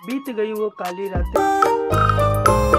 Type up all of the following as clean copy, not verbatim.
बीत गई वो काली रातें।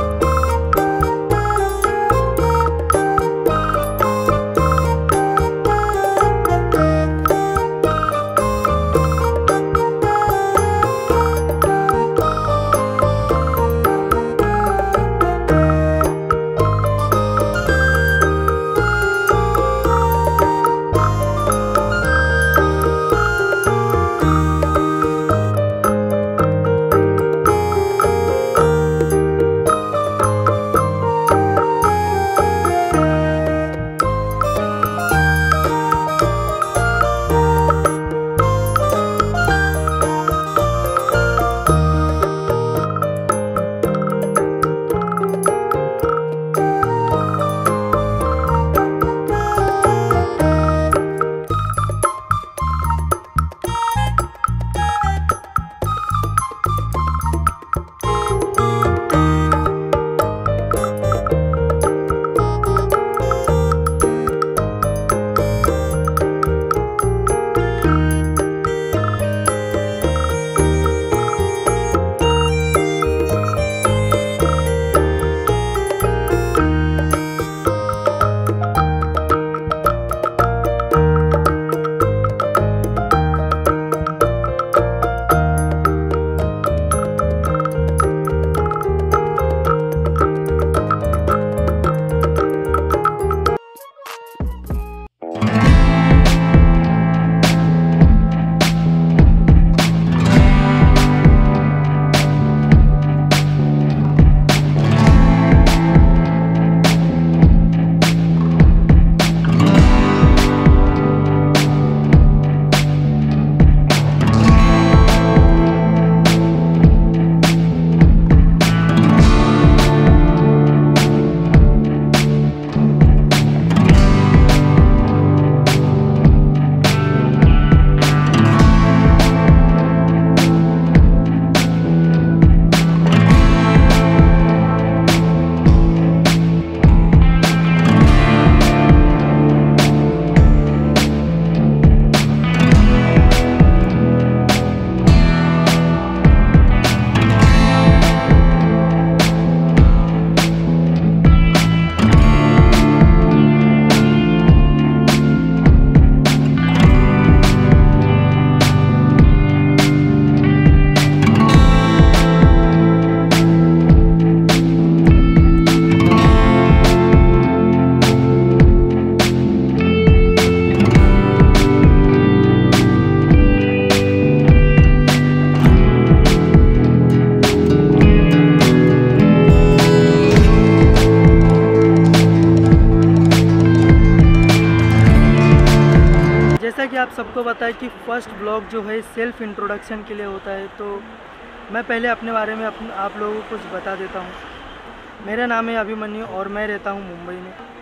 जैसा कि आप सबको पता है कि फर्स्ट ब्लॉग जो है सेल्फ इंट्रोडक्शन के लिए होता है, तो मैं पहले अपने बारे में आप लोगों को कुछ बता देता हूँ। मेरा नाम है अभिमन्यु और मैं रहता हूँ मुंबई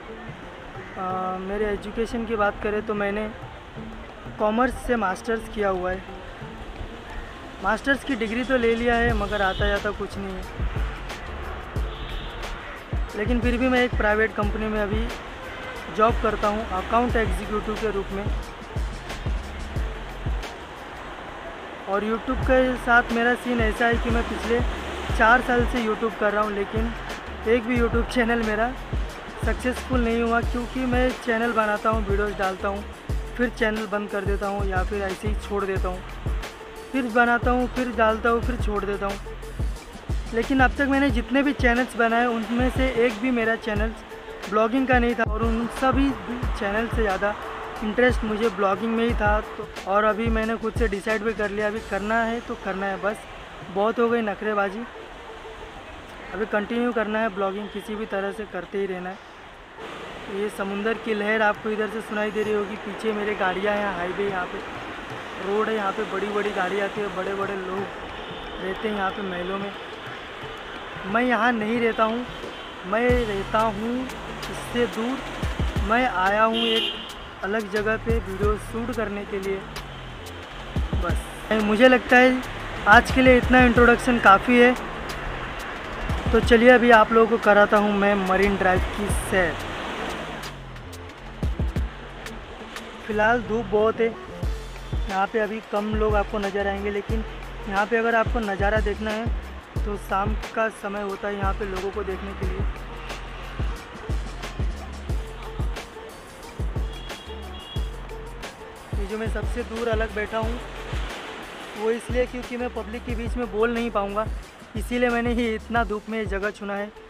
में। मेरे एजुकेशन की बात करें तो मैंने कॉमर्स से मास्टर्स किया हुआ है। मास्टर्स की डिग्री तो ले लिया है मगर आता जाता कुछ नहीं है, लेकिन फिर भी मैं एक प्राइवेट कंपनी में अभी जॉब करता हूँ अकाउंट एग्जीक्यूटिव के रूप में। और यूट्यूब के साथ मेरा सीन ऐसा है कि मैं पिछले 4 साल से यूट्यूब कर रहा हूँ, लेकिन एक भी यूट्यूब चैनल मेरा सक्सेसफुल नहीं हुआ, क्योंकि मैं चैनल बनाता हूँ, वीडियोस डालता हूँ, फिर चैनल बंद कर देता हूँ या फिर ऐसे ही छोड़ देता हूँ, फिर बनाता हूँ, फिर डालता हूँ, फिर छोड़ देता हूँ। लेकिन अब तक मैंने जितने भी चैनल्स बनाए उनमें से एक भी मेरा चैनल ब्लॉगिंग का नहीं था, और उन सभी चैनल से ज़्यादा इंटरेस्ट मुझे ब्लॉगिंग में ही था। तो और अभी मैंने खुद से डिसाइड भी कर लिया, अभी करना है तो करना है, बस बहुत हो गई नखरेबाजी, अभी कंटिन्यू करना है ब्लॉगिंग, किसी भी तरह से करते ही रहना है। ये समुंदर की लहर आपको इधर से सुनाई दे रही होगी, पीछे मेरे गाड़ियाँ हैं, हाईवे यहाँ पे रोड है, यहाँ पे बड़ी बड़ी गाड़ी आती है, बड़े बड़े लोग रहते हैं यहाँ पे महलों में। मैं यहाँ नहीं रहता हूँ, मैं रहता हूँ इससे दूर। मैं आया हूँ एक अलग जगह पे वीडियो शूट करने के लिए, बस मुझे लगता है आज के लिए इतना इंट्रोडक्शन काफ़ी है। तो चलिए अभी आप लोगों को कराता हूँ मैं मरीन ड्राइव की सैर। फ़िलहाल धूप बहुत है यहाँ पे, अभी कम लोग आपको नज़र आएंगे, लेकिन यहाँ पे अगर आपको नज़ारा देखना है तो शाम का समय होता है यहाँ पे लोगों को देखने के लिए। ये जो मैं सबसे दूर अलग बैठा हूँ वो इसलिए क्योंकि मैं पब्लिक के बीच में बोल नहीं पाऊँगा, इसीलिए मैंने ही इतना धूप में ये जगह चुना है